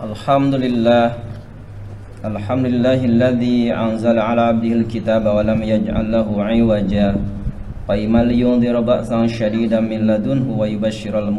Alhamdulillah, alhamdulillahilladzi anzala ala abdihil kitaba wa lam yaj'al lahu 'iwaja qayyiman liyundhira ba'san syadidan min ladunhu wa yubashshiral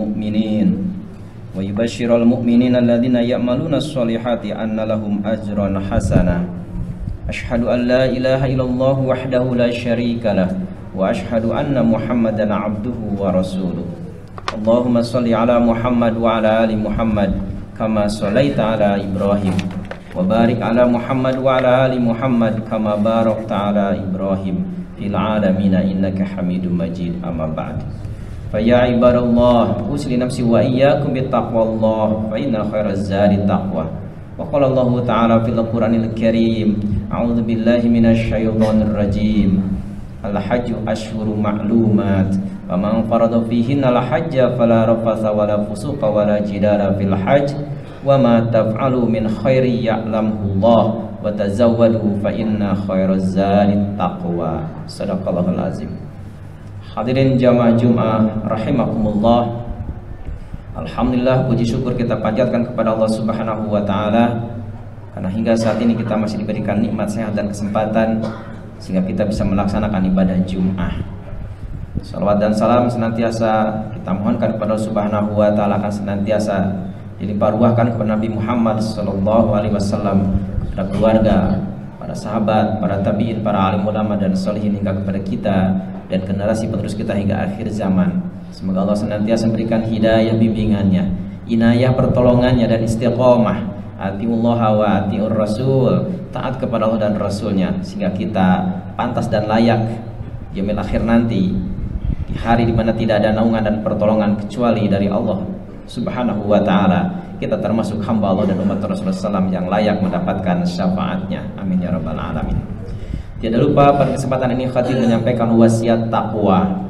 mu'minina alladzina ya'maluna sholihati anna lahum ajran hasana. Asyhadu an la ilaha illallah wahdahu la syarika lah wa asyhadu anna Muhammadan 'abduhu wa rasuluh. Allahumma shalli ala Muhammad wa ala ali Muhammad kama shallaita ala Ibrahim wa barik ala Muhammad wa ala ali Muhammad kama barakta ala Ibrahim fil alamin innaka Hamidum Majid. Amma ba'd. Fa ya ibadallah, usli nafsi wa iyyakum bittaqwallah fa inna khairaz zadi taqwa. Wa qala Allah ta'ala fil Qur'anil Karim, a'udzu billahi minasy syaithanir rajim. Al-hajju ashhurun ma'lumat, faman farada fihinna al-hajja fala rafatha wala fusuqa wala jidala fil hajj, wa ma taf'alu min khairi ya'lamhu Allah, wa tazawwadu fa inna khairaz zadi taqwa. Shadaqallahul azim. Hadirin jamaah Jumat rahimakumullah. Alhamdulillah, puji syukur kita panjatkan kepada Allah Subhanahu wa taala karena hingga saat ini kita masih diberikan nikmat sehat dan kesempatan sehingga kita bisa melaksanakan ibadah Jum'ah. Salawat dan salam senantiasa kita mohonkan kepada Allah Subhanahu wa taala akan senantiasa dilimpah ruahkan kepada Nabi Muhammad sallallahu alaihi wasallam, kepada keluarga, para sahabat, para tabi'in, para alim ulama dan sholihin hingga kepada kita dan generasi penerus kita hingga akhir zaman. Semoga Allah senantiasa memberikan hidayah bimbingannya, inayah pertolongannya dan istiqomah. Atiullah wa atiur rasul, taat kepada Allah dan Rasulnya sehingga kita pantas dan layak di yaumil akhir nanti, di hari dimana tidak ada naungan dan pertolongan kecuali dari Allah Subhanahu wa ta'ala. Kita termasuk hamba Allah dan umat Rasulullah SAW yang layak mendapatkan syafaatnya. Amin ya rabbal alamin. Tidak lupa pada kesempatan ini khatib menyampaikan wasiat takwa.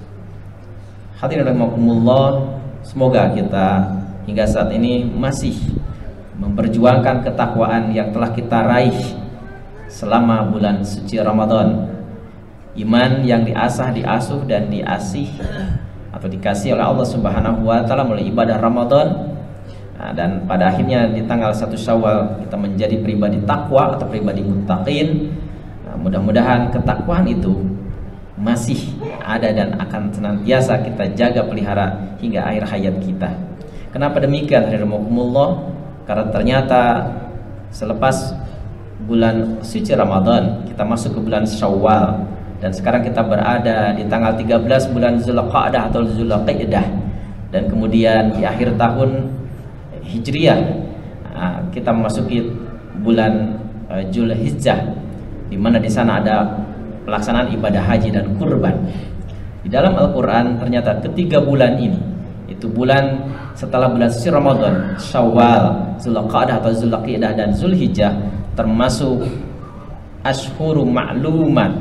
Hadirin rahimakumullah, semoga kita hingga saat ini masih memperjuangkan ketakwaan yang telah kita raih selama bulan suci Ramadan. Iman yang diasah, diasuh dan diasih atau dikasih oleh Allah Subhanahu wa taala melalui ibadah Ramadan. Dan pada akhirnya di tanggal 1 Syawal kita menjadi pribadi takwa atau pribadi muttaqin. Mudah-mudahan ketakwaan itu masih ada dan akan senantiasa kita jaga pelihara hingga akhir hayat kita. Kenapa demikian? Hadirin, karena ternyata selepas bulan suci Ramadan kita masuk ke bulan Syawal dan sekarang kita berada di tanggal 13 bulan Zulqa'dah atau Zulqa'dah, dan kemudian di akhir tahun Hijriah kita memasuki bulan Zulhijjah, di mana di sana ada pelaksanaan ibadah haji dan kurban. Di dalam Al-Qur'an ternyata ketiga bulan ini, itu bulan setelah bulan suci Ramadan, Syawal, Zulqa'dah atau Zulqa'dah dan Zulhijjah, termasuk ashhuru ma'lumat.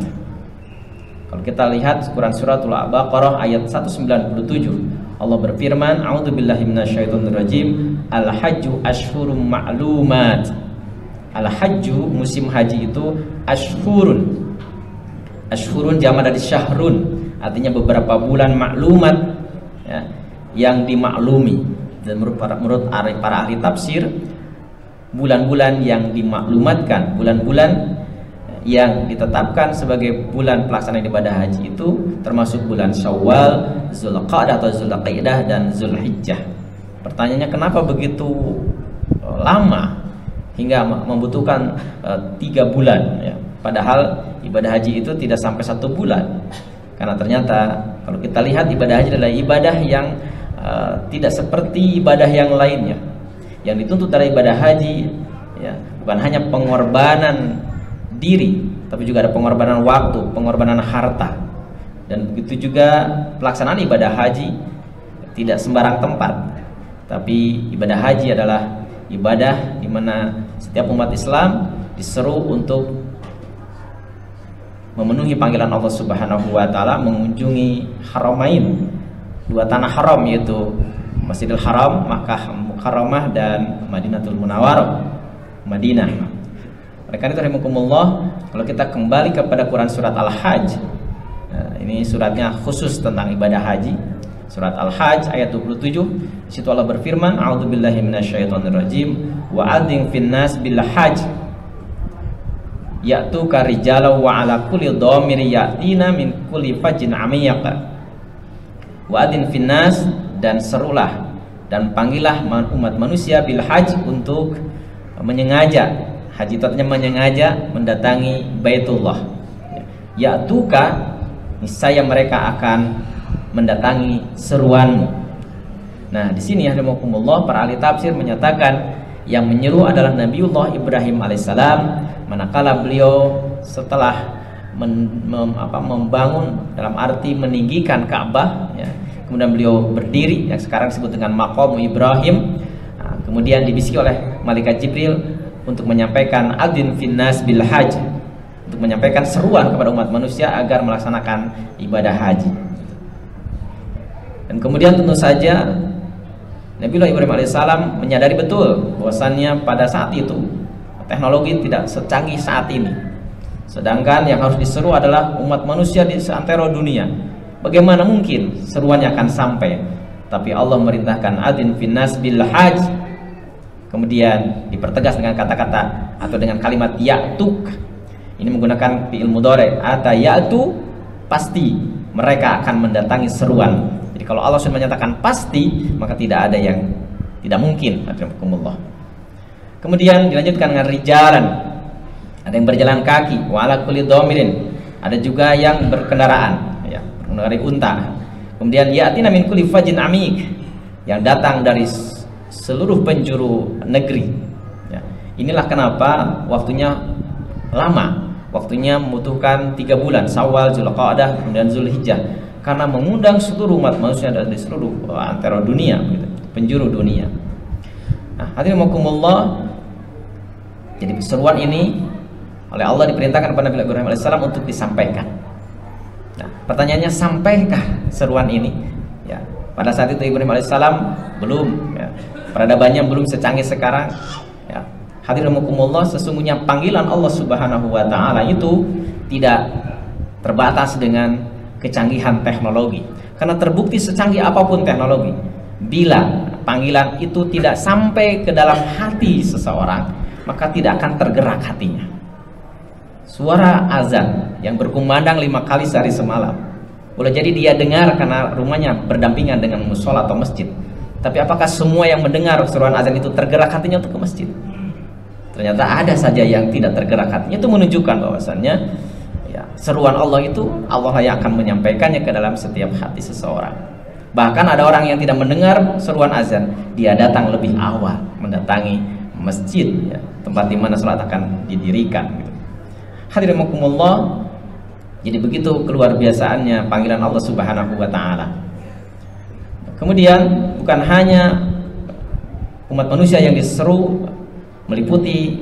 Kalau kita lihat Quran suratul Baqarah ayat 197, Allah berfirman, a'udzubillahi minasyaitonirrajim, al-hajju ashhurum ma'lumat. Al-hajju, musim haji itu ashhurun. Ashhurun jamak dari syahrun, artinya beberapa bulan, maklumat ya, yang dimaklumi. Dan menurut para ahli tafsir, bulan-bulan yang dimaklumatkan, bulan-bulan yang ditetapkan sebagai bulan pelaksanaan ibadah haji itu termasuk bulan Syawal, Zulqa'dah atau Zulqa'dah dan Zulhijjah. Pertanyaannya, kenapa begitu lama hingga membutuhkan 3 bulan ya? Padahal ibadah haji itu tidak sampai 1 bulan. Karena ternyata kalau kita lihat ibadah haji adalah ibadah yang tidak seperti ibadah yang lainnya. Yang dituntut dari ibadah haji ya, bukan hanya pengorbanan diri, tapi juga ada pengorbanan waktu, pengorbanan harta. Dan begitu juga pelaksanaan ibadah haji tidak sembarang tempat. Tapi ibadah haji adalah ibadah di mana setiap umat Islam diseru untuk memenuhi panggilan Allah Subhanahu wa taala mengunjungi Haramain, 2 tanah haram, yaitu Masjidil Haram, Makkah Mukarramah dan Madinatul Munawwarah, Madinah. Oleh karena itu rahimakumullah, kalau kita kembali kepada Quran surat Al-Hajj, ini suratnya khusus tentang ibadah haji. Surat Al-Hajj ayat 27. Di situ Allah berfirman, "A'udzubillahi minasyaitonirrajim wa adzin finnas bil hajj ya'tuka rijalan wa 'ala kulli dhamir ya'tina min kulli fajjin 'amiq." Wa adzin finnas, dan serulah dan panggillah umat manusia bil hajj, untuk menyengaja. Haji itu artinya menyengaja mendatangi Baitullah. Ya'tuka, niscaya mereka akan mendatangi seruanmu. Nah, di sini rahimakumullah para ahli tafsir menyatakan yang menyeru adalah Nabiullah Ibrahim alaihissalam, manakala beliau setelah membangun, dalam arti meninggikan Ka'bah, ya. Kemudian beliau berdiri yang sekarang disebut dengan maqam Ibrahim. Nah, kemudian dibisiki oleh malaikat Jibril untuk menyampaikan adzin finnas bil hajj, untuk menyampaikan seruan kepada umat manusia agar melaksanakan ibadah haji. Dan kemudian tentu saja Nabiullah Ibrahim alaihissalam menyadari betul bahwasannya pada saat itu teknologi tidak secanggih saat ini. Sedangkan yang harus diseru adalah umat manusia di seantero dunia. Bagaimana mungkin seruannya akan sampai? Tapi Allah merintahkan adzin finnas bil hajj. Kemudian dipertegas dengan kata-kata atau dengan kalimat ya'tuk. Ini menggunakan fi'il mudhari', ata ya'tu, pasti mereka akan mendatangi seruan. Jadi kalau Allah sudah menyatakan pasti, maka tidak ada yang tidak mungkin. Kemudian dilanjutkan dengan rijalan, ada yang berjalan kaki, wa ala kulli dhamirin, ada juga yang berkendaraan, ya, mengendarai unta. Kemudian ya'tina min kulli fajin amik, yang datang dari seluruh penjuru negeri, ya. Inilah kenapa waktunya lama, waktunya membutuhkan 3 bulan, Syawal, Dzulqa'dah, kemudian Zulhijjah, karena mengundang seluruh umat manusia dari seluruh antara dunia, gitu, penjuru dunia. Nah, hadirin rahimakumullah, jadi seruan ini oleh Allah diperintahkan kepada Nabi Ibrahim alaihissalam untuk disampaikan. Nah, pertanyaannya, sampaikah seruan ini? Ya, pada saat itu Ibrahim alaihissalam belum, ya, peradabannya belum secanggih sekarang. Ya, hadirin rahimakumullah, sesungguhnya panggilan Allah Subhanahu wa taala itu tidak terbatas dengan kecanggihan teknologi. Karena terbukti secanggih apapun teknologi, bila panggilan itu tidak sampai ke dalam hati seseorang, maka tidak akan tergerak hatinya. Suara azan yang berkumandang 5 kali sehari semalam, boleh jadi dia dengar karena rumahnya berdampingan dengan musola atau masjid. Tapi apakah semua yang mendengar seruan azan itu tergerak hatinya untuk ke masjid? Ternyata ada saja yang tidak tergerak hatinya. Itu menunjukkan bahwasannya, ya, seruan Allah itu Allah yang akan menyampaikannya ke dalam setiap hati seseorang. Bahkan ada orang yang tidak mendengar seruan azan, dia datang lebih awal mendatangi masjid, ya, tempat di mana salat akan didirikan, gitu. Hadirin rahimakumullah, jadi begitu keluar biasaannya panggilan Allah Subhanahu wa taala. Kemudian bukan hanya umat manusia yang diseru, meliputi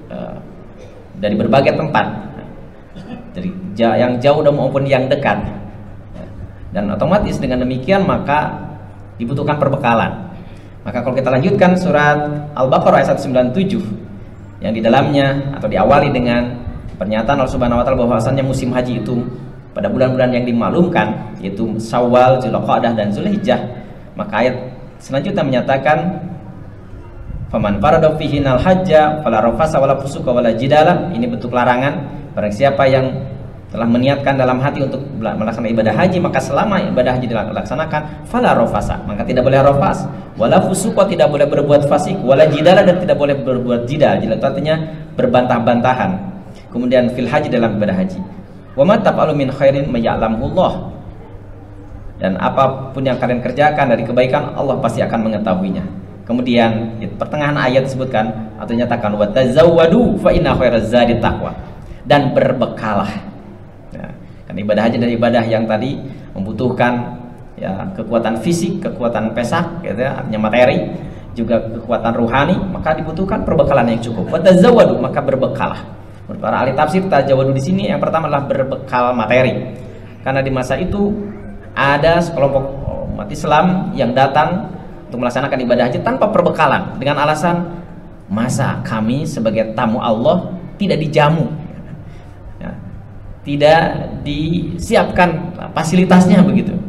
dari berbagai tempat, dari yang jauh maupun yang dekat. Dan otomatis dengan demikian maka dibutuhkan perbekalan. Maka kalau kita lanjutkan surat Al-Baqarah ayat 197, yang di dalamnya atau diawali dengan pernyataan Allah Subhanahu wa taala bahwasannya musim haji itu pada bulan-bulan yang dimaklumkan, yaitu Syawal, Dzulqa'dah dan Zulhijjah. Maka ayat selanjutnya menyatakan, faman farada fihinal hajja fala rafasa wala fusuqa wala jidala. Ini bentuk larangan. Barang siapa yang telah meniatkan dalam hati untuk melaksanakan ibadah haji, maka selama ibadah haji dilaksanakan, fala rafasa, maka tidak boleh rafas, wala fusuqa, tidak boleh berbuat fasik, wala jidala, dan tidak boleh berbuat jidal. Jidal itu artinya berbantah-bantahan. Kemudian fil haji, dalam ibadah haji. Wa ma taf'alu min khairin may ya'lamullah. Dan apapun yang kalian kerjakan dari kebaikan, Allah pasti akan mengetahuinya. Kemudian di pertengahan ayat disebutkan atau dinyatakan, wa tazawwadu fa inna khairaz zadi taqwa, dan berbekalah. Ya, kan ibadah haji dan ibadah yang tadi membutuhkan, ya, kekuatan fisik, kekuatan pesak, gitu ya, artinya materi, juga kekuatan ruhani, maka dibutuhkan perbekalan yang cukup. Wa tazawwadu, maka berbekalah. Menurut para ahli tafsir, tazawwadu di sini yang pertama adalah berbekal materi. Karena di masa itu ada sekelompok umat Islam yang datang untuk melaksanakan ibadah haji tanpa perbekalan, dengan alasan, masa kami sebagai tamu Allah tidak dijamu, ya, tidak disiapkan fasilitasnya begitu.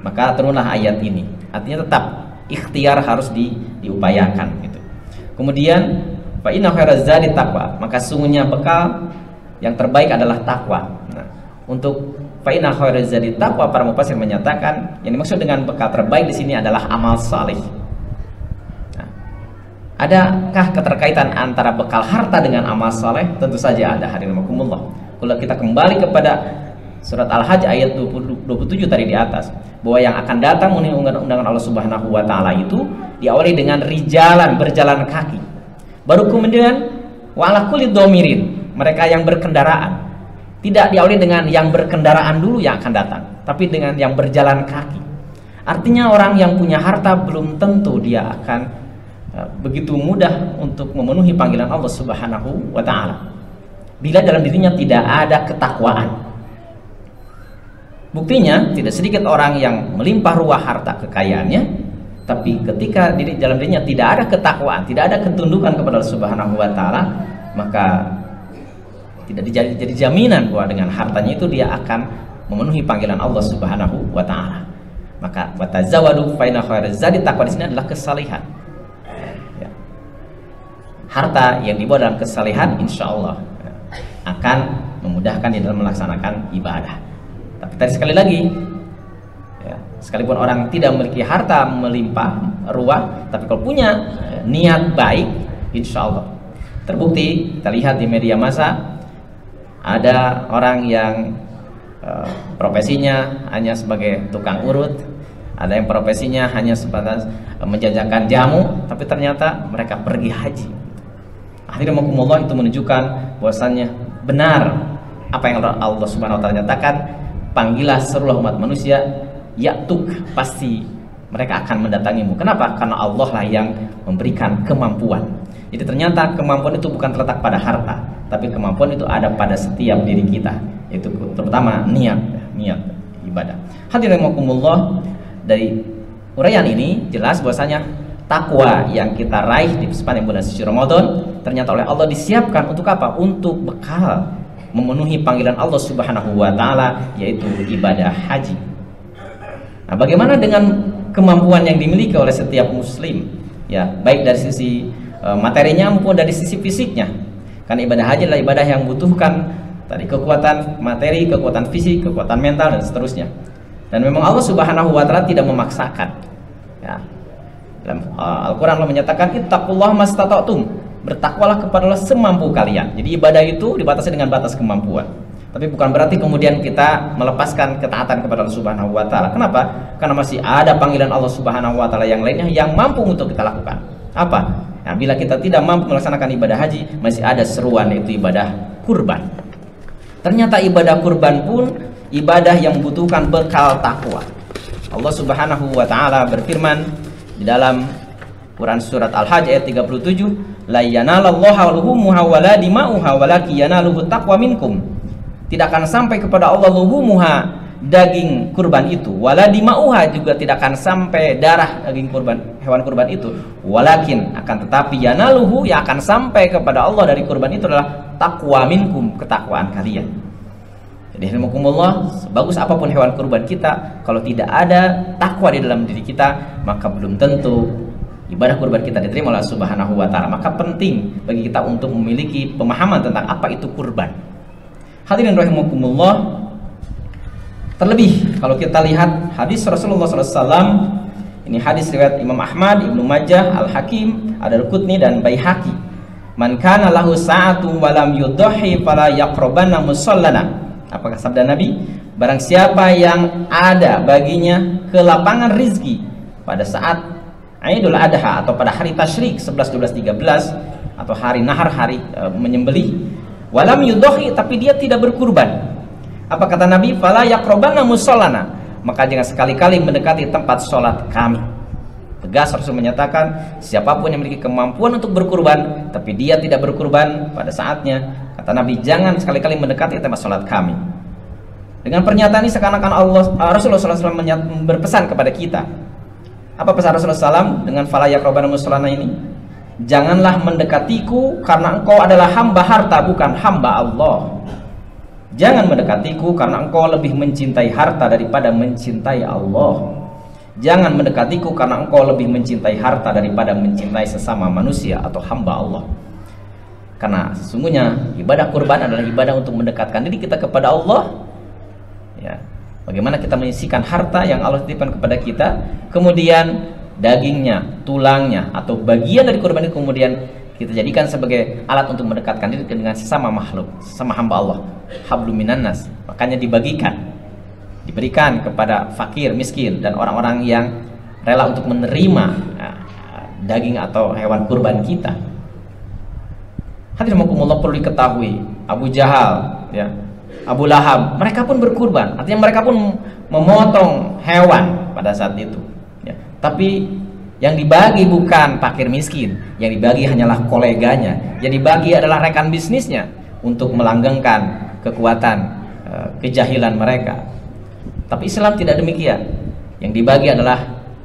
Maka turunlah ayat ini. Artinya tetap ikhtiar harus diupayakan gitu. Kemudian fa inna khairaz zadi taqwa, maka sungguhnya bekal yang terbaik adalah takwa. Nah, untuk fa inna khairaz zadi taqwa, para mufassir menyatakan yang dimaksud dengan bekal terbaik di sini adalah amal saleh. Nah, adakah keterkaitan antara bekal harta dengan amal saleh? Tentu saja ada, hadirin rahimakumullah. Kalau kita kembali kepada surat Al-Hajj ayat 27 tadi di atas, bahwa yang akan datang memenuhi undangan Allah Subhanahu wa taala itu diawali dengan rijalan, berjalan kaki. Baru kemudian wa ala kulli dhamirin, mereka yang berkendaraan. Tidak diawali dengan yang berkendaraan dulu yang akan datang, tapi dengan yang berjalan kaki. Artinya orang yang punya harta belum tentu dia akan begitu mudah untuk memenuhi panggilan Allah Subhanahu wa taala bila dalam dirinya tidak ada ketakwaan. Buktinya tidak sedikit orang yang melimpah ruah harta kekayaannya, tapi ketika dalam dirinya tidak ada ketakwaan, tidak ada ketundukan kepada Allah Subhanahu wa taala, maka tidak jadi jaminan bahwa dengan hartanya itu dia akan memenuhi panggilan Allah Subhanahu wa taala. Maka watazawadu fa inna khairaz zadi taqwa di sini adalah kesalehan. Ya. Harta yang dibawa dalam kesalehan insyaallah akan memudahkan di dalam melaksanakan ibadah. Tapi tadi sekali lagi, ya, sekalipun orang tidak memiliki harta melimpah ruah, tapi kalau punya niat baik, insya Allah. Terbukti kita lihat di media massa ada orang yang profesinya hanya sebagai tukang urut, ada yang profesinya hanya sebatas menjajakan jamu, tapi ternyata mereka pergi haji. Akhirnya itu menunjukkan bahwasannya benar apa yang Allah Subhanahu wa taala nyatakan, panggillah seluruh umat manusia, ya'tuk, pasti mereka akan mendatangimu. Kenapa? Karena Allah lah yang memberikan kemampuan. Jadi ternyata kemampuan itu bukan terletak pada harta, tapi kemampuan itu ada pada setiap diri kita, yaitu terutama niat ibadah. Hadirin rahimakumullah, dari uraian ini jelas bahwasanya takwa yang kita raih di sepanjang bulan suci Ramadan ternyata oleh Allah disiapkan untuk apa? Untuk bekal memenuhi panggilan Allah Subhanahu wa taala, yaitu ibadah haji. Nah, bagaimana dengan kemampuan yang dimiliki oleh setiap muslim? Ya, baik dari sisi materinya maupun dari sisi fisiknya. Karena ibadah haji adalah ibadah yang membutuhkan tadi kekuatan materi, kekuatan fisik, kekuatan mental dan seterusnya. Dan memang Allah Subhanahu wa taala tidak memaksakan. Ya. Dalam Al-Qur'an Allah menyatakan ittaqullaha mastata'tum, bertakwalah kepada Allah semampu kalian. Jadi ibadah itu dibatasi dengan batas kemampuan. Tapi bukan berarti kemudian kita melepaskan ketaatan kepada Allah Subhanahu wa taala. Kenapa? Karena masih ada panggilan Allah Subhanahu wa taala yang lainnya yang mampu untuk kita lakukan. Apa? Nah, bila kita tidak mampu melaksanakan ibadah haji, masih ada seruan, yaitu ibadah kurban. Ternyata ibadah kurban pun ibadah yang membutuhkan bekal takwa. Allah Subhanahu wa taala berfirman di dalam Quran surat Al-Hajj ayat 37, la yanalallahu luhumuha wala dima'uha walakin yanaluhu taqwa minkum. Tidak akan sampai kepada Allah luhumuha, daging kurban itu, wala dima'uha, juga tidak akan sampai darah daging kurban, hewan kurban itu, walakin, akan tetapi yanaluhu, yang akan sampai kepada Allah dari kurban itu adalah taqwa minkum, ketakwaan kalian. Jadi alhamdulillah, sebagus apapun hewan kurban kita, kalau tidak ada takwa di dalam diri kita, maka belum tentu ibadah kurban kita diterima oleh Subhanahu wa taala. Maka penting bagi kita untuk memiliki pemahaman tentang apa itu kurban. Hadirin rahimakumullah, terlebih kalau kita lihat hadis Rasulullah SAW, ini hadis riwayat Imam Ahmad, Ibnu Majah, Al-Hakim, Ad-Darqutni dan Baihaqi. Man kana lahu sa'atu wa lam yudhi fala yaqrabanna musallana. Apakah sabda Nabi? Barang siapa yang ada baginya kelapangan rizki pada saat Idul Adha atau pada hari tasyrik 11, 12, 13 atau hari nahar, hari menyembelih, walam yudhi, tapi dia tidak berkurban. Apa kata Nabi? Fala yaqrabanna musallana, maka jangan sekali-kali mendekati tempat sholat kami. Tegas Rasul menyatakan, siapapun yang memiliki kemampuan untuk berkurban tapi dia tidak berkurban pada saatnya, kata Nabi, jangan sekali-kali mendekati tempat sholat kami. Dengan pernyataan ini seakan-akan Rasulullah SAW berpesan kepada kita. Apa pesan Rasulullah SAW dengan fala yaqrabanna musallana ini? Janganlah mendekatiku karena engkau adalah hamba harta, bukan hamba Allah. Jangan mendekatiku karena engkau lebih mencintai harta daripada mencintai Allah. Jangan mendekatiku karena engkau lebih mencintai harta daripada mencintai sesama manusia atau hamba Allah. Karena sesungguhnya ibadah kurban adalah ibadah untuk mendekatkan diri kita kepada Allah. Ya, bagaimana kita menyisihkan harta yang Allah titipkan kepada kita, kemudian dagingnya, tulangnya, atau bagian dari kurban itu kemudian kita jadikan sebagai alat untuk mendekatkan diri dengan sesama makhluk, sesama hamba Allah. Hablum minan nas, makanya diberikan kepada fakir, miskin, dan orang-orang yang rela untuk menerima daging atau hewan kurban kita. Hadirin rahimakumullah, perlu diketahui Abu Jahal, ya, Abu Lahab, mereka pun berkurban, artinya mereka pun memotong hewan pada saat itu, ya. Tapi yang dibagi bukan fakir miskin, yang dibagi hanyalah koleganya, yang dibagi adalah rekan bisnisnya untuk melanggengkan kekuatan kejahilan mereka. Tapi Islam tidak demikian. Yang dibagi adalah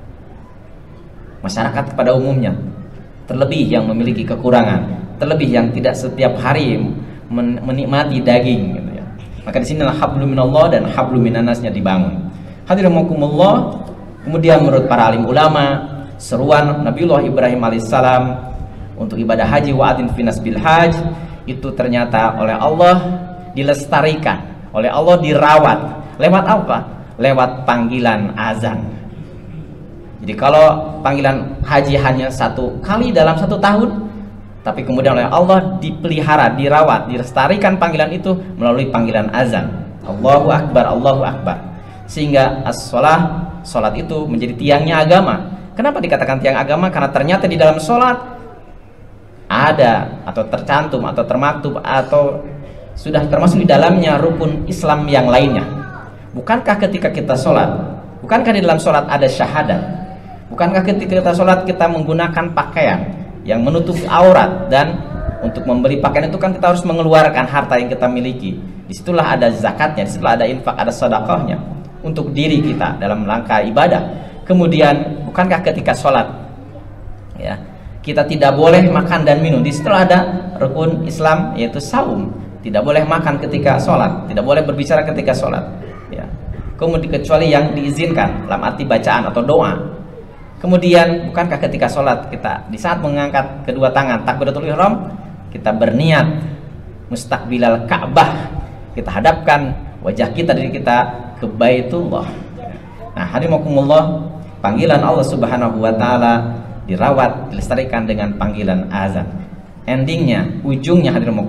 masyarakat pada umumnya, terlebih yang memiliki kekurangan, terlebih yang tidak setiap hari menikmati daging, gitu ya. Maka di sinilah hablum minallah dan hablum minannasnya dibangun. Hadirin rahimakumullah, kemudian menurut para alim ulama, seruan Nabiullah Ibrahim alaihissalam untuk ibadah haji wa'adin finas bil haj itu ternyata oleh Allah dilestarikan, oleh Allah dirawat. Lewat apa? Lewat panggilan azan. Jadi kalau panggilan haji hanya 1 kali dalam 1 tahun, tapi kemudian oleh Allah dipelihara, dirawat, dilestarikan panggilan itu melalui panggilan azan. Allahu Akbar, Allahu Akbar. Sehingga as-sholah, sholat itu menjadi tiangnya agama. Kenapa dikatakan tiang agama? Karena ternyata di dalam sholat ada atau tercantum atau termaktub atau sudah termasuk di dalamnya rukun Islam yang lainnya. Bukankah ketika kita sholat, bukankah di dalam sholat ada syahadat? Bukankah ketika kita sholat kita menggunakan pakaian yang menutup aurat, dan untuk membeli pakaian itu kan kita harus mengeluarkan harta yang kita miliki. Disitulah ada zakatnya, disitulah ada infak, ada sedekahnya untuk diri kita dalam rangka ibadah. Kemudian bukankah ketika sholat, ya, kita tidak boleh makan dan minum? Di situ ada rukun Islam yaitu saum. Tidak boleh makan ketika sholat, tidak boleh berbicara ketika sholat, ya. Kemudian kecuali yang diizinkan dalam arti bacaan atau doa. Kemudian bukankah ketika sholat kita di saat mengangkat kedua tangan takbiratul ihram kita berniat mustaqbilal Ka'bah, kita hadapkan wajah kita, diri kita ke Baitullah. Nah, hadirin panggilan Allah Subhanahu wa taala dirawat, dilestarikan dengan panggilan azan. Endingnya, ujungnya hadirin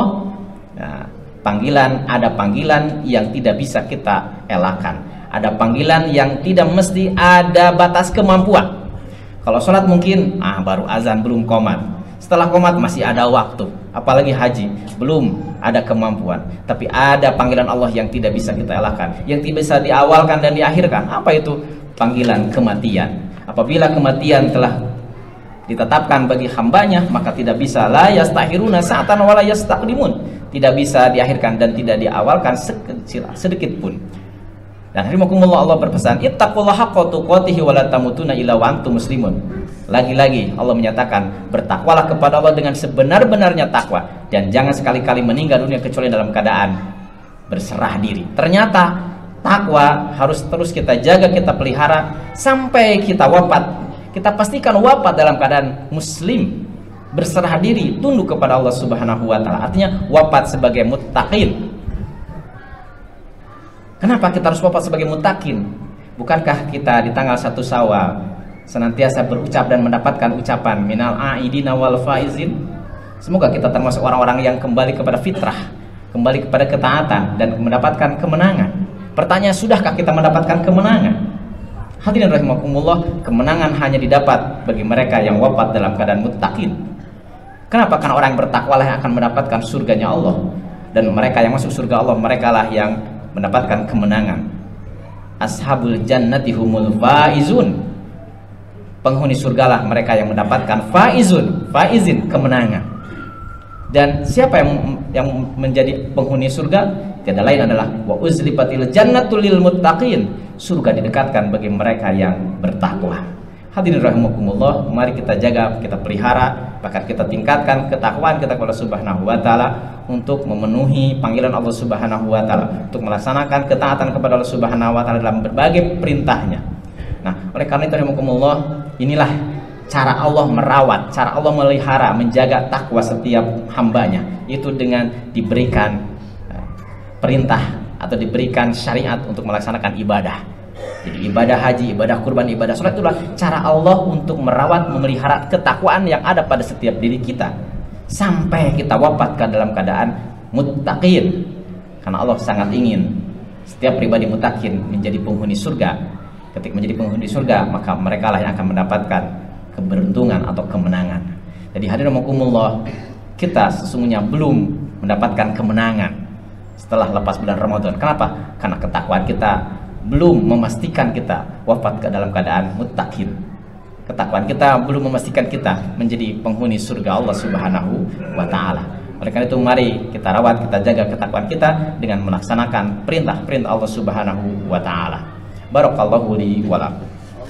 nah, ada panggilan yang tidak bisa kita elakkan. Ada panggilan yang tidak mesti ada batas kemampuan. Kalau sholat mungkin baru azan belum qomat. Setelah qomat masih ada waktu. Apalagi haji belum ada kemampuan. Tapi ada panggilan Allah yang tidak bisa kita elakkan, yang tidak bisa diawalkan dan diakhirkan. Apa itu? Panggilan kematian. Apabila kematian telah ditetapkan bagi hambanya, maka tidak bisa la yastahiruna sa'atan wa la yastaqdimun. Tidak bisa diakhirkan dan tidak diawalkan sedikit pun. Dan hadirin Allah berpesan, ittaqullaha haqqa tuqatih wa la tamutunna illa wa antum muslimun. Lagi-lagi Allah menyatakan, bertakwalah kepada Allah dengan sebenar-benarnya takwa, dan jangan sekali-kali meninggal dunia kecuali dalam keadaan berserah diri. Ternyata takwa harus terus kita jaga, kita pelihara sampai kita wafat. Kita pastikan wafat dalam keadaan muslim, berserah diri, tunduk kepada Allah Subhanahu wa taala. Artinya wafat sebagai muttaqin. Kenapa kita harus wafat sebagai muttaqin? Bukankah kita di tanggal 1 Syawal senantiasa berucap dan mendapatkan ucapan minal aidina wal faizin? Semoga kita termasuk orang-orang yang kembali kepada fitrah, kembali kepada ketaatan dan mendapatkan kemenangan. Pertanyaan, sudahkah kita mendapatkan kemenangan? Hadirin rahimakumullah, kemenangan hanya didapat bagi mereka yang wafat dalam keadaan muttaqin. Kenapa? Karena orang yang bertakwalah yang akan mendapatkan surganya Allah, dan mereka yang masuk surga Allah, mereka lah yang mendapatkan kemenangan. Ashabul jannati humul faizun. Penghuni surgalah mereka yang mendapatkan faizin, kemenangan. Dan siapa yang menjadi penghuni surga? Tiada lain adalah wa uzlifatil jannatu lil muttaqin. Surga didekatkan bagi mereka yang bertakwa. Hadirin rahimakumullah, mari kita jaga, kita pelihara, bahkan kita tingkatkan ketakwaan kita kepada Subhanahu wa taala untuk memenuhi panggilan Allah Subhanahu wa taala, untuk melaksanakan ketaatan kepada Allah Subhanahu wa taala dalam berbagai perintahnya. Nah, oleh karena itu rahimakumullah, inilah cara Allah merawat, cara Allah melihara, menjaga takwa setiap hambanya, itu dengan diberikan perintah atau diberikan syariat untuk melaksanakan ibadah. Jadi ibadah haji, ibadah kurban, ibadah sholat, itulah cara Allah untuk merawat, memelihara ketakwaan yang ada pada setiap diri kita sampai kita wafatkan dalam keadaan muttaqin. Karena Allah sangat ingin setiap pribadi muttaqin menjadi penghuni surga. Ketika menjadi penghuni surga, maka mereka lah yang akan mendapatkan keberuntungan atau kemenangan. Jadi hadirin rahimakumullah, kita sesungguhnya belum mendapatkan kemenangan setelah lepas bulan Ramadan. Kenapa? Karena ketakwaan kita belum memastikan kita wafat ke dalam keadaan muttaqin. Ketakwaan kita belum memastikan kita menjadi penghuni surga Allah Subhanahu wa taala. Oleh karena itu mari kita rawat, kita jaga ketakwaan kita dengan melaksanakan perintah-perintah Allah Subhanahu wa taala. Barakallahu li wa lakum.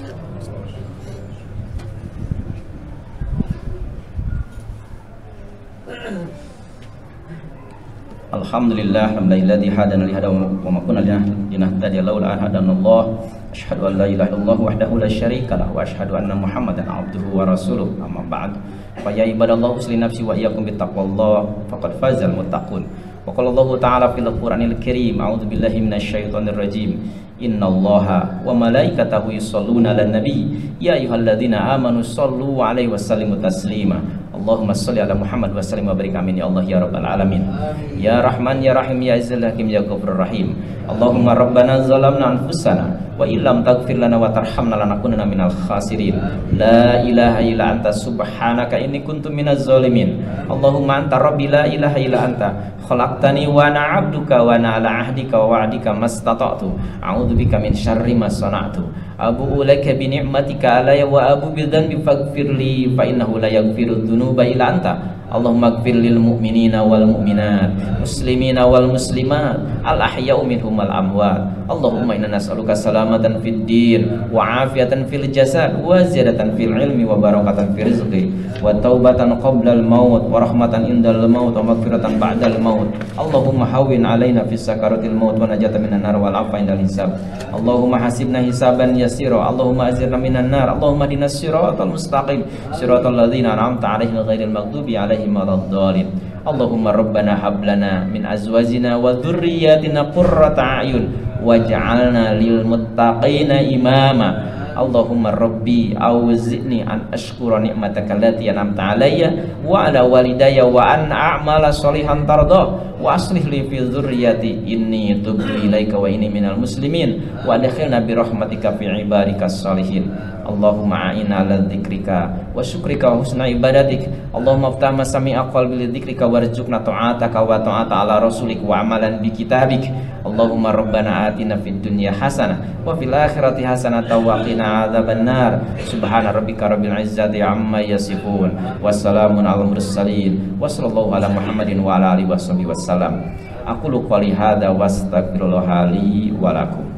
Alhamdulillah, alhamdulilladzi hadana li hada wa ma kunna linahtadiya laula an hadanallah. Asyhadu an la ilaha illallah wahdahu la syarika lah wa asyhadu anna Muhammadan abduhu wa rasuluh. Amma ba'd. Fa ya ibadallah usli nafsi wa iyyakum bittaqwallah faqad fazal muttaqun. Wa qala Allah ta'ala fil Qur'anil Karim, a'udzu billahi minasyaitonir rajim. Innallaha wa malaikatahu yusholluna 'alan nabi ya ayyuhalladzina amanu shollu 'alaihi wa sallimu taslima. Allahumma sholli ala Muhammad wa sallim wa barik, amin ya Allah ya rabbal alamin. Ya Rahman ya Rahim ya Aziz Hakim ya Ghafurur Rahim. Allahumma rabbana zalamna anfusana wa illam taghfir lana wa tarhamna lanakunanna minal khasirin. La ilaha illa anta subhanaka inni kuntu minaz zalimin. Allahumma anta rabbi la ilaha illa anta khalaqtani wa ana 'abduka wa ana 'ala 'ahdika wa wa'dika mastata'tu. A'udzu bika min syarri ma sana'tu. Abu'u laka bi ni'matika alayya wa abu bi dhanbi faghfirli fa innahu la yaghfiru dzunuba illa anta. Allahumma ighfir lil mu'minina wal mu'minat, muslimina wal muslimat, al ahya'u minhum wal amwat. Allahumma inna nas'aluka salamatan fid din wa afiyatan fil jasad wa ziyadatan fil ilmi wa barakatan fil rizqi wa taubatan qabla al maut wa rahmatan indal maut wa maghfiratan ba'dal maut. Allahumma hawwin alaina fis sakaratil maut wa najatan minan nar wal afwa indal hisab. Allahumma hasibna hisaban yasira. Allahumma azirna minan nar. Allahumma hdinas siratal mustaqim, siratal ladzina an'amta 'alaihim ghairil maghdubi 'alaihim waladdallin. Allahumma rabbana hab lana min azwajina wa dhurriyyatina qurrata a'yun waj'alna lil muttaqina imama. Allahumma rabbi auzi'ni an ashkura ni'mataka allati an'amta 'alayya wa 'ala walidayya wa an a'mala sholihan tarda wa aslih li fi dzurriyyati inni tubtu ilaika wa inni minal muslimin wa adkhilna bi rahmatika fi ibadikas sholihin. Allahumma a'inna 'ala dzikrika wa syukrika wa husna ibadatik. Allahumma aftah masami'a qalbi li dzikrika warzuqna ta'ataka wa ta'ata 'ala rasulik wa amalan bi kitabik. Allahumma rabbana atina fid dunya hasanah wa fil akhirati hasanah wa qina adzabannar. Subhana rabbika rabbil izzati amma yasifun. Wassalamun 'alal mursalin. Wa sallallahu ala Muhammadin wa ala alihi washabihi wasallam. Aqulu qouli hadza wa astaghfirullaha li wa lakum.